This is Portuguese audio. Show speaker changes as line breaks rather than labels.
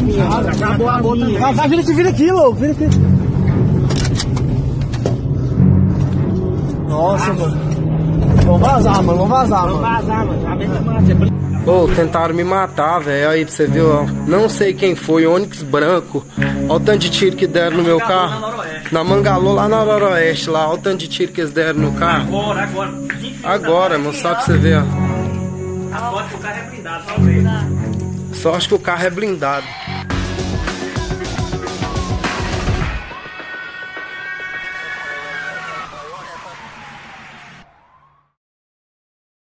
minha. Acabou a minha. Vai, vira aqui, louco. Vira aqui. Nossa, mano. Vamos vazar, mano.
Ô, tentaram me matar, velho. Aí pra você ver, ó. Não sei quem foi, Onix branco. Olha o tanto de tiro que deram no meu carro. Na Mangalô, lá na Noroeste, lá. Olha o tanto de tiro que eles deram no carro. Agora, mano. Só pra você ver, ó.
A sorte que o carro é blindado, talvez.
Só acho que o carro é blindado.